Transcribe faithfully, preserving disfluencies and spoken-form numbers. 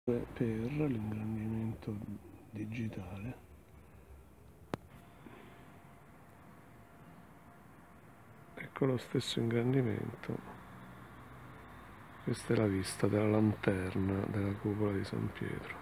per l'ingrandimento digitale. Ecco lo stesso ingrandimento. Questa è la vista della lanterna della cupola di San Pietro.